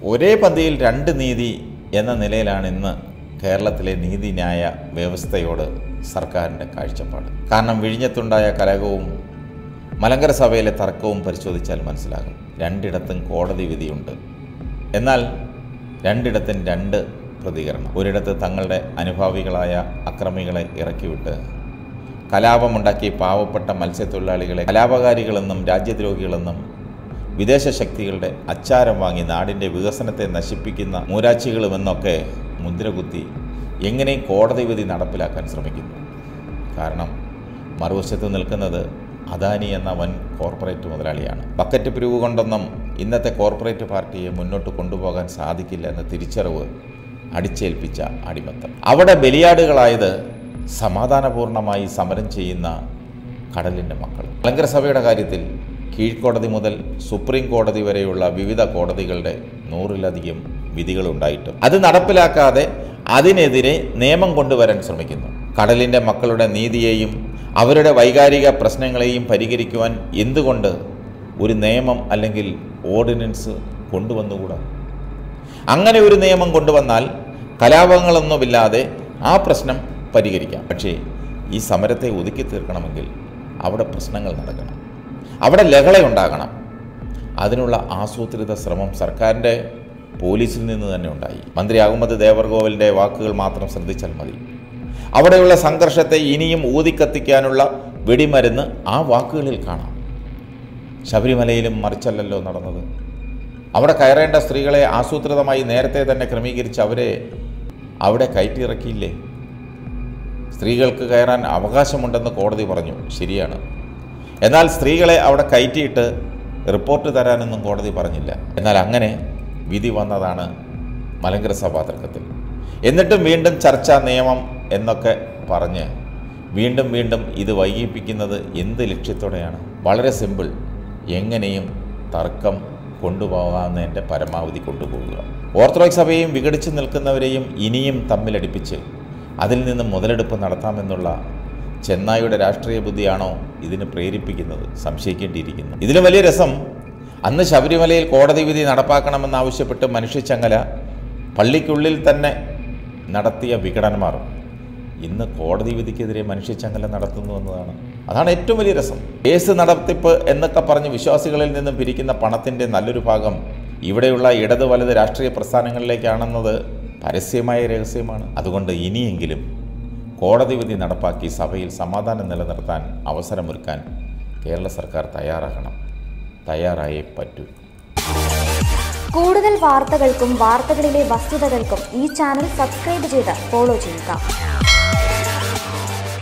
ഒരേ പന്തിയിൽ രണ്ട് നീതി എന്ന നിലയിലാണ് ഇന്ന് കേരളത്തിലെ നീതിന്യായ വ്യവസ്ഥയോട് സർക്കാരിൻ്റെ കാഴ്ചപ്പാട്. കാരണം വിഴിഞ്ഞത്തുണ്ടായ കലഹവും മലങ്കര സഭയിലെ തർക്കവും പരിശോധിച്ചാൽ മനസ്സിലാകും. രണ്ടിടത്തും കോടതി വിധിയുണ്ട്. എന്നാൽ രണ്ടിടത്തും രണ്ട് പ്രതികരണം. ഒരിടത്ത് തങ്ങളുടെ അനുഭാവികളായ അക്രമികളെ ഇറക്കിവിട്ട് കലാപമുണ്ടാക്കി പാവപ്പെട്ട മത്സ്യത്തൊഴിലാളികളെ കലാപകാരികളെന്നും രാജ്യദ്രോഹികളെന്നും വിദേശ ശക്തികളുടെ അച്ചാരം വാങ്ങി നാടിൻ്റെ വികസനത്തെ നശിപ്പിക്കുന്ന മൂരാച്ചികളുമെന്നൊക്കെ മുദ്രകുത്തി എങ്ങനെയും കോടതി വിധി നടപ്പിലാക്കാൻ ശ്രമിക്കുന്നു. കാരണം മറുവശത്ത് നിൽക്കുന്നത് അദാനി എന്ന വൻ കോർപ്പറേറ്റ് മുതലാളിയാണ്. ബക്കറ്റ് പിരിവ് കൊണ്ടൊന്നും ഇന്നത്തെ കോർപ്പറേറ്റ് പാർട്ടിയെ മുന്നോട്ട് കൊണ്ടുപോകാൻ സാധിക്കില്ല എന്ന തിരിച്ചറിവ് അടിച്ചേൽപ്പിച്ച അടിമത്തം. അവിടെ ബലിയാടുകളായത് സമാധാനപൂർണമായി സമരം ചെയ്യുന്ന കടലിൻ്റെ മക്കൾ. മലങ്കര സഭയുടെ കാര്യത്തിൽ കീഴ്ക്കോടതി മുതൽ സുപ്രീം കോടതി വരെയുള്ള വിവിധ കോടതികളുടെ 100-ലധികം വിധികളുണ്ടായിട്ടും അത് നടപ്പിലാക്കാതെ അതിനെതിരെ നിയമം കൊണ്ടുവരാൻ ശ്രമിക്കുന്നു. കടലിൻ്റെ മക്കളുടെ നീതിയെയും അവരുടെ വൈകാരിക പ്രശ്നങ്ങളെയും പരിഹരിക്കുവാൻ എന്തുകൊണ്ട് ഒരു നിയമം അല്ലെങ്കിൽ ഓർഡിനൻസ് കൊണ്ടുവന്നുകൂടാ? അങ്ങനെ ഒരു നിയമം കൊണ്ടുവന്നാൽ കലാപങ്ങളൊന്നുമില്ലാതെ ആ പ്രശ്നം പരിഹരിക്കാം. പക്ഷേ ഈ സമരത്തെ ഒതുക്കി തീർക്കണമെങ്കിൽ അവിടെ പ്രശ്നങ്ങൾ നടക്കണം, അവിടെ ലഹളയുണ്ടാകണം. അതിനുള്ള ആസൂത്രിത ശ്രമം സർക്കാരിൻ്റെ പോലീസിൽ നിന്ന് തന്നെ ഉണ്ടായി. മന്ത്രി അഹമ്മദ് ദേവർകോവിലിൻ്റെ വാക്കുകൾ മാത്രം ശ്രദ്ധിച്ചാൽ മതി. അവിടെയുള്ള സംഘർഷത്തെ ഇനിയും ഊതിക്കത്തിക്കാനുള്ള വെടിമരുന്ന് ആ വാക്കുകളിൽ കാണാം. ശബരിമലയിലും മറിച്ചല്ലല്ലോ നടന്നത്. അവിടെ കയറേണ്ട സ്ത്രീകളെ ആസൂത്രിതമായി നേരത്തെ തന്നെ ക്രമീകരിച്ച് അവരെ അവിടെ കയറ്റിയിറക്കിയില്ലേ? സ്ത്രീകൾക്ക് കയറാൻ അവകാശമുണ്ടെന്ന് കോടതി പറഞ്ഞു, ശരിയാണ്. എന്നാൽ സ്ത്രീകളെ അവിടെ കയറ്റിയിട്ട് റിപ്പോർട്ട് തരാനൊന്നും കോടതി പറഞ്ഞില്ല. എന്നാൽ അങ്ങനെ വിധി വന്നതാണ് മലങ്കര സഭാ തർക്കത്തിൽ. എന്നിട്ടും വീണ്ടും ചർച്ച, നിയമം എന്നൊക്കെ പറഞ്ഞ് വീണ്ടും വീണ്ടും ഇത് വൈകിപ്പിക്കുന്നത് എന്ത് ലക്ഷ്യത്തോടെയാണ്? വളരെ സിമ്പിൾ, എങ്ങനെയും തർക്കം കൊണ്ടുപോകാവുന്നതിൻ്റെ പരമാവധി കൊണ്ടുപോകുക. ഓർത്തഡോക്സ് സഭയെയും വിഘടിച്ച് നിൽക്കുന്നവരെയും ഇനിയും തമ്മിലടിപ്പിച്ച് അതിൽ നിന്ന് മുതലെടുപ്പ് നടത്താമെന്നുള്ള ചെന്നായിയുടെ രാഷ്ട്രീയ ബുദ്ധിയാണോ ഇതിന് പ്രേരിപ്പിക്കുന്നത്? സംശയിക്കേണ്ടിയിരിക്കുന്നു. ഇതിലും വലിയ രസം, അന്ന് ശബരിമലയിൽ കോടതി വിധി നടപ്പാക്കണമെന്നാവശ്യപ്പെട്ട് മനുഷ്യച്ചങ്ങല പള്ളിക്കുള്ളിൽ തന്നെ നടത്തിയ വിഘടനമാർ ഇന്ന് കോടതി വിധിക്കെതിരെ മനുഷ്യച്ചങ്ങല നടത്തുന്നു എന്നതാണ്. അതാണ് ഏറ്റവും വലിയ രസം. കേസ് നടത്തിപ്പ് എന്നൊക്കെ പറഞ്ഞ് വിശ്വാസികളിൽ നിന്നും പിരിക്കുന്ന പണത്തിൻ്റെ നല്ലൊരു ഭാഗം ഇവിടെയുള്ള ഇടത് വലത് രാഷ്ട്രീയ പ്രസ്ഥാനങ്ങളിലേക്കാണെന്നത് പരസ്യമായ രഹസ്യമാണ്. അതുകൊണ്ട് ഇനിയെങ്കിലും കോടതി വിധി നടപ്പാക്കി സഭയിൽ സമാധാനം നിലനിർത്താൻ അവസരമൊരുക്കാൻ കേരള സർക്കാർ തയ്യാറാകണം. തയ്യാറായേ പറ്റൂ. കൂടുതൽ വാർത്തകൾക്കും വാർത്തകളിലെ വസ്തുതകൾക്കും ഈ ചാനൽ സബ്സ്ക്രൈബ് ചെയ്ത് ഫോളോ ചെയ്യുക.